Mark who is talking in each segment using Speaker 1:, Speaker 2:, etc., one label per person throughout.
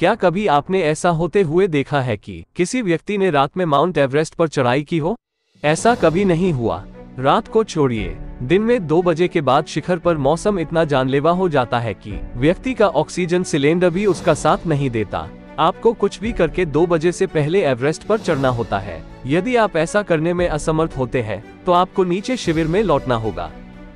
Speaker 1: क्या कभी आपने ऐसा होते हुए देखा है कि किसी व्यक्ति ने रात में माउंट एवरेस्ट पर चढ़ाई की हो? ऐसा कभी नहीं हुआ। रात को छोड़िए, दिन में 2 बजे के बाद शिखर पर मौसम इतना जानलेवा हो जाता है कि व्यक्ति का ऑक्सीजन सिलेंडर भी उसका साथ नहीं देता। आपको कुछ भी करके 2 बजे से पहले एवरेस्ट पर चढ़ना होता है। यदि आप ऐसा करने में असमर्थ होते हैं तो आपको नीचे शिविर में लौटना होगा।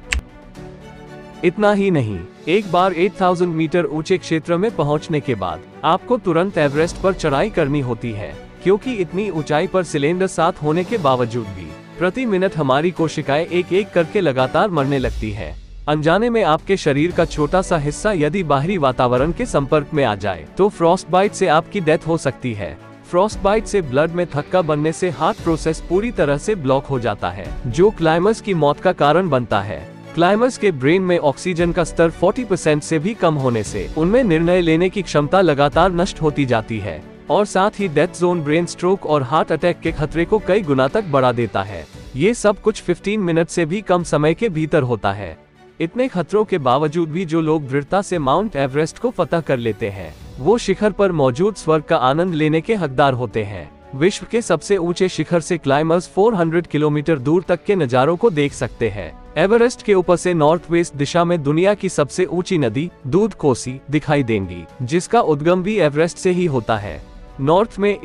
Speaker 1: इतना ही नहीं, एक बार 8000 मीटर ऊंचे क्षेत्र में पहुंचने के बाद आपको तुरंत एवरेस्ट पर चढ़ाई करनी होती है, क्योंकि इतनी ऊंचाई पर सिलेंडर साथ होने के बावजूद भी प्रति मिनट हमारी कोशिकाएं एक एक करके लगातार मरने लगती है। अनजाने में आपके शरीर का छोटा सा हिस्सा यदि बाहरी वातावरण के संपर्क में आ जाए तो फ्रॉस्ट बाइट से आपकी डेथ हो सकती है। फ्रॉस्ट बाइट से ब्लड में थक्का बनने से हार्ट प्रोसेस पूरी तरह से ब्लॉक हो जाता है, जो क्लाइमर्स की मौत का कारण बनता है। क्लाइमर्स के ब्रेन में ऑक्सीजन का स्तर 40% से भी कम होने से उनमें निर्णय लेने की क्षमता लगातार नष्ट होती जाती है, और साथ ही डेथ जोन ब्रेन स्ट्रोक और हार्ट अटैक के खतरे को कई गुना तक बढ़ा देता है। ये सब कुछ 15 मिनट से भी कम समय के भीतर होता है। इतने खतरों के बावजूद भी जो लोग दृढ़ता से माउंट एवरेस्ट को फतह कर लेते हैं, वो शिखर पर मौजूद स्वर्ग का आनंद लेने के हकदार होते हैं। विश्व के सबसे ऊंचे शिखर से क्लाइमर्स 400 किलोमीटर दूर तक के नज़ारों को देख सकते हैं। एवरेस्ट के ऊपर से नॉर्थ वेस्ट दिशा में दुनिया की सबसे ऊंची नदी दूध कोसी दिखाई देंगी, जिसका उद्गम भी एवरेस्ट से ही होता है। नॉर्थ में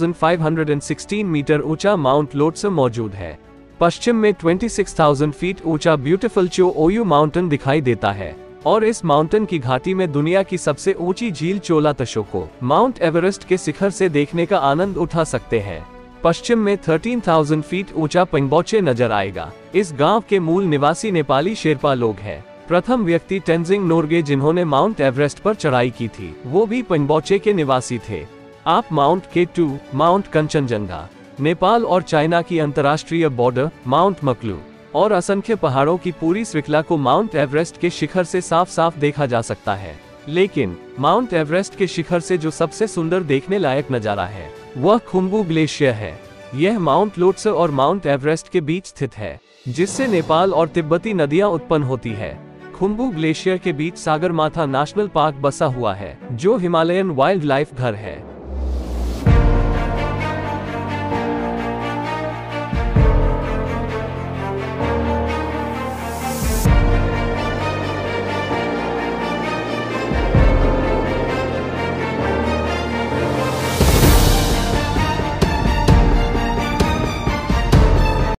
Speaker 1: 8516 मीटर ऊंचा माउंट लोटसे मौजूद है। पश्चिम में 26,000 फीट ऊंचा ब्यूटीफुल चो ओयू माउंटेन दिखाई देता है, और इस माउंटेन की घाटी में दुनिया की सबसे ऊंची झील चोला तशो को माउंट एवरेस्ट के शिखर से देखने का आनंद उठा सकते हैं। पश्चिम में 13,000 फीट ऊंचा पेंगबोचे नजर आएगा। इस गांव के मूल निवासी नेपाली शेरपा लोग हैं। प्रथम व्यक्ति टेंजिंग नोर्गे जिन्होंने माउंट एवरेस्ट पर चढ़ाई की थी, वो भी पेंगबोचे के निवासी थे। आप mount K2, mount Kanchenjunga, Nepal और चाइना की अंतर्राष्ट्रीय बॉर्डर, माउंट मकलू और असंख्य पहाड़ों की पूरी श्रृंखला को माउंट एवरेस्ट के शिखर से साफ साफ देखा जा सकता है। लेकिन माउंट एवरेस्ट के शिखर से जो सबसे सुंदर देखने लायक नजारा है, वह खुम्बू ग्लेशियर है। यह माउंट लोटसे और माउंट एवरेस्ट के बीच स्थित है, जिससे नेपाल और तिब्बती नदियां उत्पन्न होती है। खुम्बू ग्लेशियर के बीच सागरमाथा नेशनल पार्क बसा हुआ है, जो हिमालयन वाइल्ड लाइफ घर है।